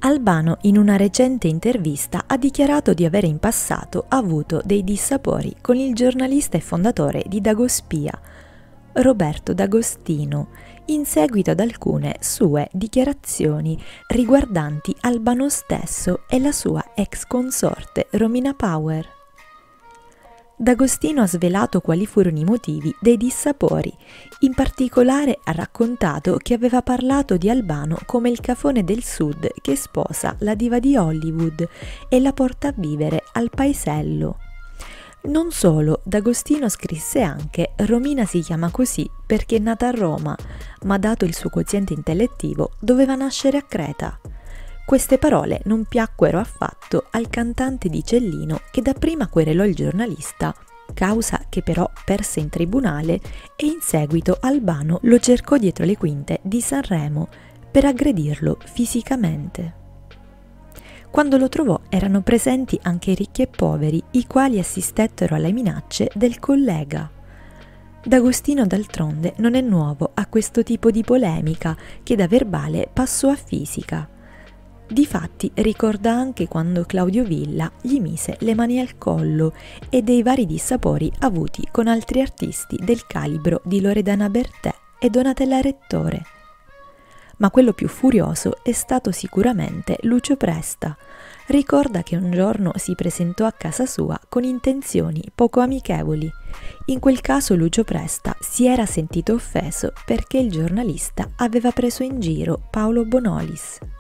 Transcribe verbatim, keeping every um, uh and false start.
Albano in una recente intervista ha dichiarato di avere in passato avuto dei dissapori con il giornalista e fondatore di Dagospia, Roberto D'Agostino, in seguito ad alcune sue dichiarazioni riguardanti Albano stesso e la sua ex consorte Romina Power. D'Agostino ha svelato quali furono i motivi dei dissapori. In particolare ha raccontato che aveva parlato di Albano come il cafone del sud che sposa la diva di Hollywood e la porta a vivere al paesello. Non solo, D'Agostino scrisse anche: Romina si chiama così perché è nata a Roma, ma dato il suo quoziente intellettivo doveva nascere a Creta. Queste parole non piacquero affatto al cantante di Cellino, che dapprima querelò il giornalista, causa che però perse in tribunale, e in seguito Albano lo cercò dietro le quinte di Sanremo per aggredirlo fisicamente. Quando lo trovò erano presenti anche i ricchi e poveri, i quali assistettero alle minacce del collega. D'Agostino d'altronde non è nuovo a questo tipo di polemica, che da verbale passò a fisica. Difatti ricorda anche quando Claudio Villa gli mise le mani al collo e dei vari dissapori avuti con altri artisti del calibro di Loredana Bertè e Donatella Rettore. Ma quello più furioso è stato sicuramente Lucio Presta. Ricorda che un giorno si presentò a casa sua con intenzioni poco amichevoli. In quel caso Lucio Presta si era sentito offeso perché il giornalista aveva preso in giro Paolo Bonolis.